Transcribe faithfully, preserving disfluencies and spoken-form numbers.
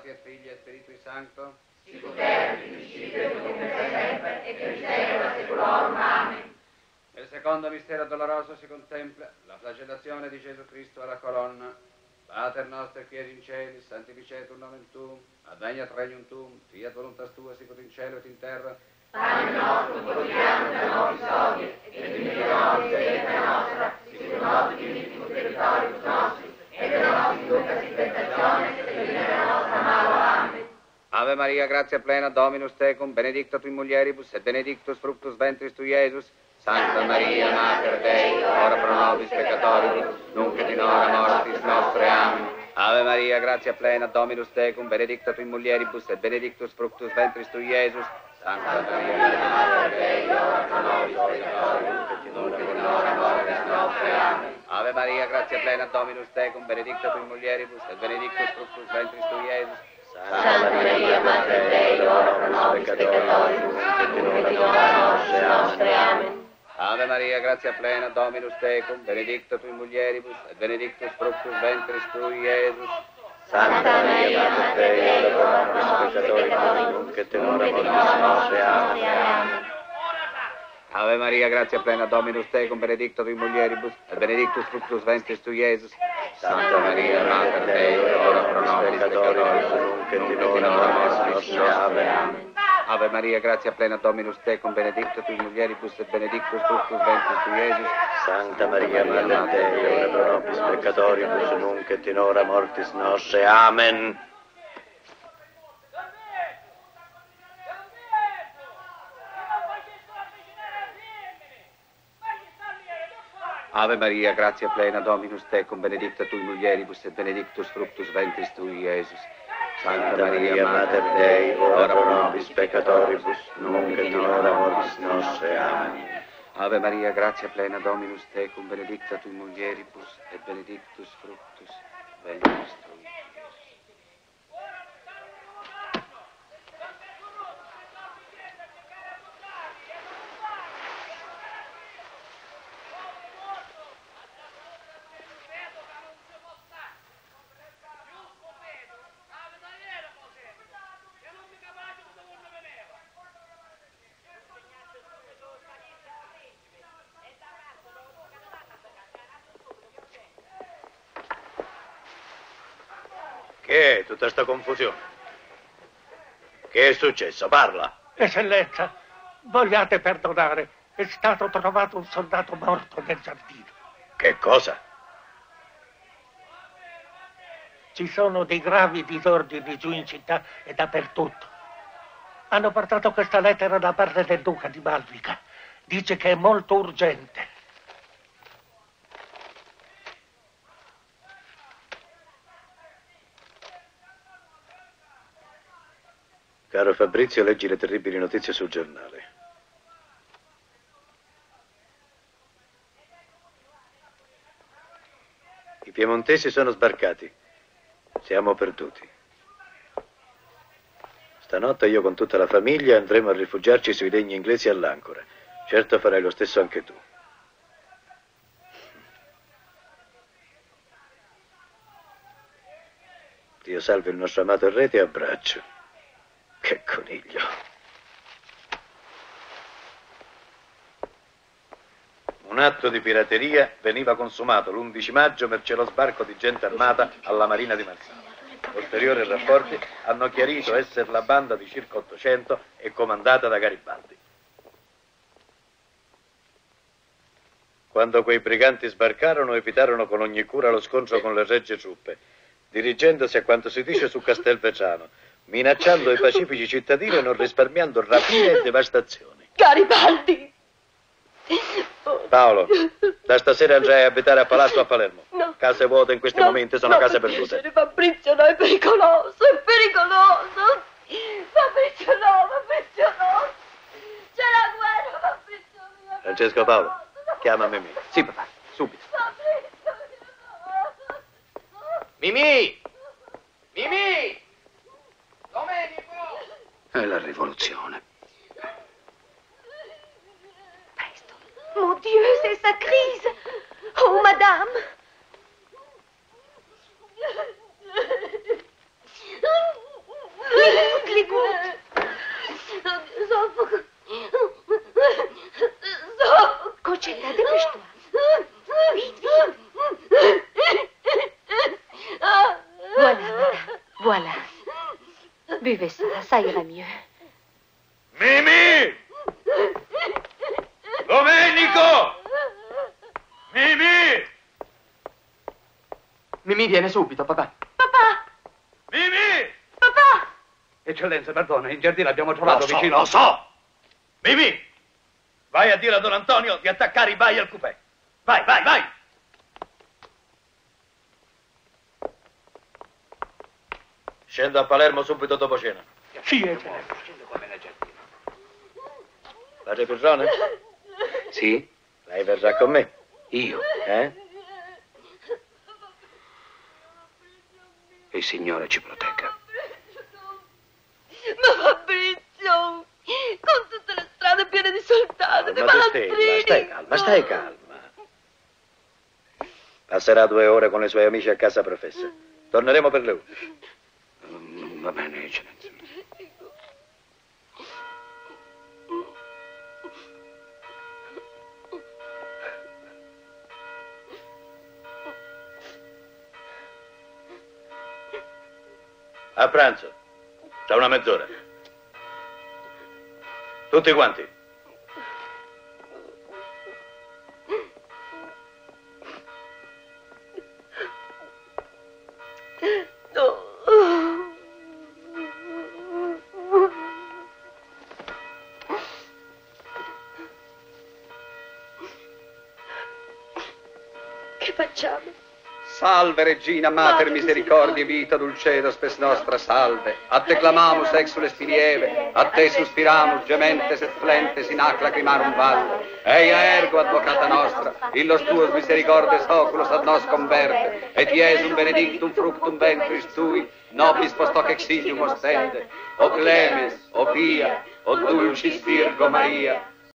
Patria et Filii et Spiritui Sancto, sicut erat in principio et nunc et semper et in saecula saeculorum. Amen. Nel secondo mistero doloroso si contempla la flagellazione di Gesù Cristo alla colonna. Pater nostro qui es in cieli, sanctificetur nomen tuum, adveniat regnum tuum, fiat voluntas tua sicut in cielo et in terra. Pane nostrum quotidianum da nobis hodie, et dimitte nobis debita nostra, sicut nos dimittimus debitoribus nostris, et non nos inducas in tentationes, sed libera nos a malo. Amen. Ave Maria, gratia plena, Dominus tecum, benedicta tui mulieribus, et benedictus fructus ventris tui, Iesus. Santa Maria, Mater Dei, ora pro nobis peccatoribus, nunc et in hora mortis nostre. Amen. Ave Maria, gratia plena, Dominus tecum, benedicta tui mulieribus, et benedictus fructus ventris tui, Iesus. Santa Maria, Mater Dei, ora pro nobis peccatoribus, nunc et in hora mortis nostre. Amen. Ave Maria, gratia plena, Dominus tecum, benedicta tui mulieribus, et benedictus fructus ventris tui, Iesus. Santa Maria, Mater Dei, ora pro nobis peccatoribus, nunc et in hora mortis nostre. Amen. Ave Maria, gratia plena, Dominus tecum, benedicta tui mulieribus, et benedictus fructus ventris tui, Iesus. Santa Maria, Mater Dei, ora pro nobis peccatoribus, nunc et in hora mortis nostre. Amen. Ave Maria, gratia plena, Dominus tecum, benedicta tui mulieribus, et benedictus fructus ventris tui, Iesus. Santa Maria, Mater Dei, ora pro nobis peccatoribus, nunc et in hora mortis nostre. Amen. Ave Maria, gratia plena, Dominus tecum, benedicta tui mulieribus, et benedictus fructus ventris tui, Iesus. Santa Maria, Mater Dei, ora pro nobis peccatoribus, nunc et in hora mortis nostre. Amen. Ave Maria, gratia plena, Dominus tecum, benedicta tui mulieribus, et benedictus fructus ventris tui, Iesus. Santa Maria, Mater Dei, ora pro nobis peccatoribus, nunc et in hora mortis nostre. Amen. Ave Maria, gratia plena, Dominus tecum, benedicta tui mulieribus, et benedictus fructus ventris tui, Iesus. Che è tutta questa confusione? Che è successo? Parla. Eccellenza, vogliate perdonare, è stato trovato un soldato morto nel giardino. Che cosa? Ci sono dei gravi disordini giù in città e dappertutto. Hanno portato questa lettera da parte del duca di Malvica. Dice che è molto urgente. Caro Fabrizio, leggi le terribili notizie sul giornale. I piemontesi sono sbarcati. Siamo perduti. Stanotte io con tutta la famiglia andremo a rifugiarci sui legni inglesi all'Ancora. Certo farai lo stesso anche tu. Dio salvi il nostro amato erede e abbraccio. Che coniglio. Un atto di pirateria veniva consumato l'undici maggio mercé lo sbarco di gente armata alla Marina di Marsala. Posteriori rapporti hanno chiarito essere la banda di circa ottocento e comandata da Garibaldi. Quando quei briganti sbarcarono, evitarono con ogni cura lo scontro con le regge truppe, dirigendosi a quanto si dice su Castelvetrano, minacciando i pacifici cittadini e non risparmiando rapine e devastazioni. Garibaldi! Paolo, da stasera andrai a abitare a palazzo a Palermo. No. Case vuote in questi no, momenti sono no, case per perdute. piacere, Fabrizio, no, è pericoloso, è pericoloso. Fabrizio, no, Fabrizio, no. C'è la guerra, Fabrizio mio. Francesco Paolo, chiama Mimì. Sì, papà, subito. Fabrizio, no. Mimì! Mimì! Domenico! È la rivoluzione. Presto. Mon Dieu, c'est sa crise. Oh, madame. Rocetta, dépêche-toi. Vite, vite. Voilà, madame, voilà. Buvez ça, ça ira mieux. Mimi! Domenico! Mimi! Mimì viene subito, papà. Papà! Mimi! Papà! Eccellenza, perdona, in giardino abbiamo trovato Lo so, vicino... lo so! Mimi! Vai a dire a Don Antonio di attaccare i bai al coupé. Vai, vai, vai! Scendo a Palermo subito dopo cena. Sì, eccellenza. Padre Pirrone? Sì? Lei verrà con me, Io? eh? Il Signore ci protegga. Ma Fabrizio, con tutte le strade piene di soldati, di Calma, Stella, palazzini. stai calma, stai calma. Passerà due ore con i suoi amici a casa professa. Torneremo per le undici. Mm, Va bene, eccellenza. A pranzo, tra una mezz'ora. Tutti quanti. No. Che facciamo? Salve, Regina, Mater Mater misericordie, misericordiae. vita, dulcedo, spes nostra, salve. A te clamamus, exules filieve, a te suspiramus, gementes et flentes, in ac lacrimarum valle. Eia ergo, advocata nostra, illos tuos misericordes oculos ad nos converte, et Iesum benedictum fructum ventris tui, nobis post hoc exilium ostende. O clemens, o pia, o dulcis Virgo Maria,